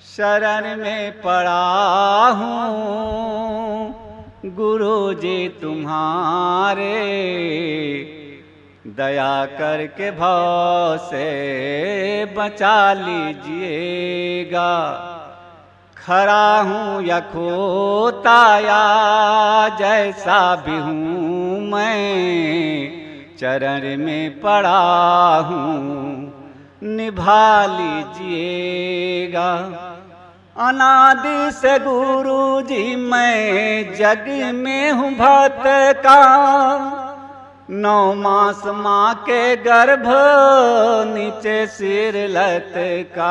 शरण में पड़ा हूँ गुरु जी तुम्हारे, दया करके भव से बचा लीजिएगा। खरा हूँ या खोताया जैसा भी हूँ मैं, चरण में पड़ा हूँ निभा लीजिएगा। अनादि से गुरु जी मैं जग में हूँ भक्त का, 9 मास माँ के गर्भ नीचे सिर लटका।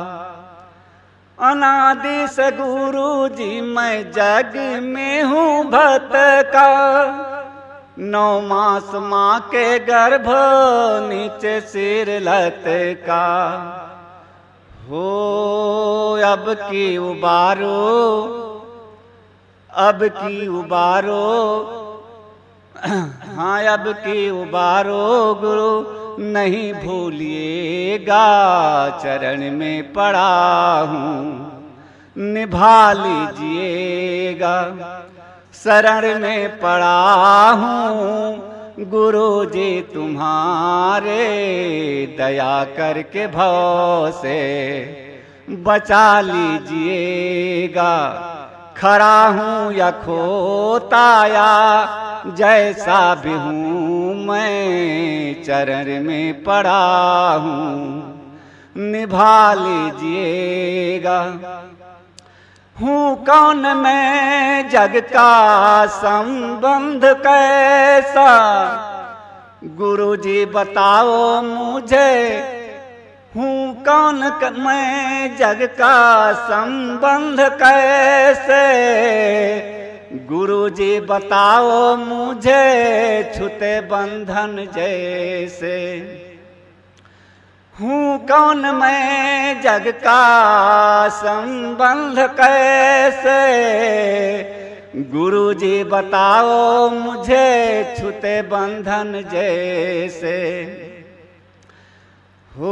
अनादि से गुरु जी मैं जग में हूँ भक्त का, 9 मास माँ के गर्भ नीचे सिर लटका। हो अब की उबारो, अब की उबारो, हाँ अब की उबारो गुरु नहीं भूलिएगा। चरण में पड़ा हूँ निभा लीजिएगा। शरण में पड़ा हूँ गुरु जी तुम्हारे, दया करके भव से बचा लीजिएगा। खरा हूँ या खोताया जैसा भी हूँ मैं, चरण में पड़ा हूँ निभा लीजिएगा। हूँ कौन मैं जग का संबंध कैसा, गुरु जी बताओ मुझे। हूँ कौन मैं जग का संबंध कैसे, गुरु जी बताओ मुझे। छूते बंधन जैसे हूँ कौन मैं जग का संबंध कैसे, गुरु जी बताओ मुझे। छूते बंधन जैसे हो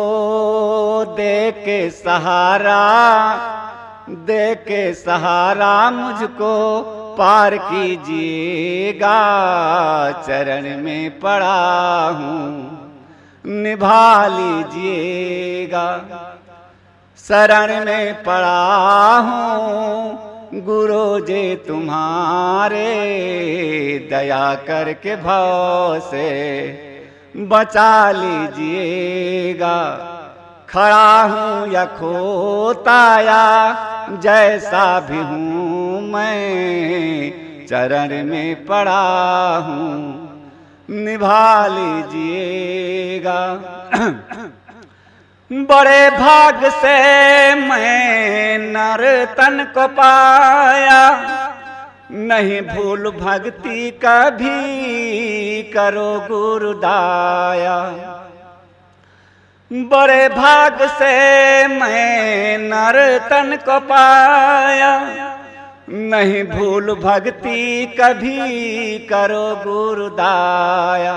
दे के सहारा, दे के सहारा मुझको पार कीजिएगा। चरण में पड़ा हूँ निभा लीजिएगा। शरण में पड़ा हूँ गुरु जी तुम्हारे, दया करके भव से बचा लीजिएगा। खड़ा हूँ या खोताया जैसा भी हूँ मैं, चरण में पड़ा हूँ निभा लीजिएगा। बड़े भाग से मैं नर तन को पाया, नहीं भूल भक्ति कभी करो गुरुदाया। बड़े भाग से मैं नर तन को पाया, नहीं भूल भक्ति कभी करो गुरुदाया।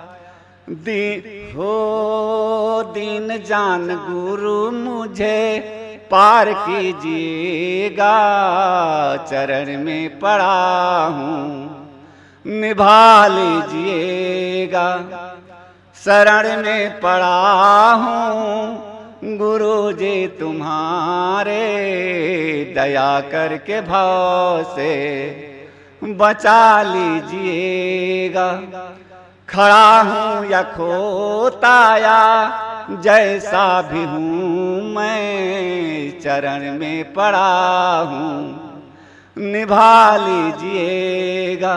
दीन जान गुरु मुझे पार कीजिएगा। चरण में पड़ा हूँ निभा लीजिएगा। शरण में पड़ा हूँ गुरु जी तुम्हारे, दया करके भव से बचा लीजिएगा। खड़ा हूँ या खोताया जैसा भी हूँ मैं, चरण में पड़ा हूँ निभा लीजिएगा।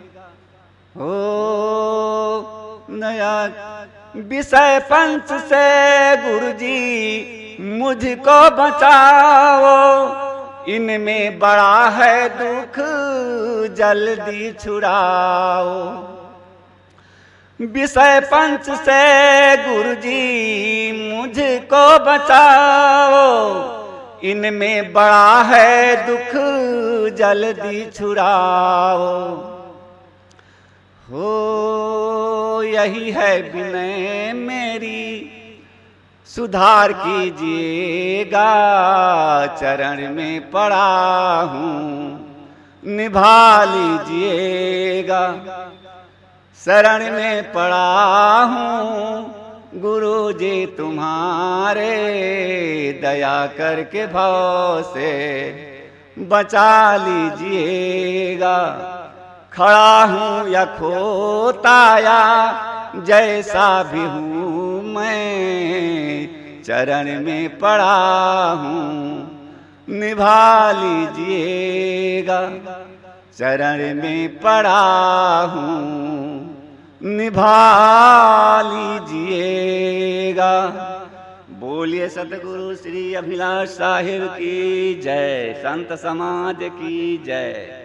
ओ नया विषय पंच से गुरु जी मुझको बचाओ, इनमें बड़ा है दुख जल्दी छुड़ाओ। विषय पंच से गुरु जी मुझको बचाओ, इनमें बड़ा है दुख जल्दी छुड़ाओ। हो यही है विनय मेरी, सुधार कीजिएगा, चरण में पड़ा हूँ निभा लीजिएगा। शरण में पड़ा हूँ गुरु जी तुम्हारे, दया करके भव से बचा लीजिएगा। खड़ा हूँ या खोताया जैसा भी हूँ मैं, चरण में पड़ा हूँ निभा लीजिएगा। चरण में पड़ा हूँ निभा लीजिएगा। बोलिए सतगुरु श्री अभिलाष साहिब की जय, संत समाज की जय।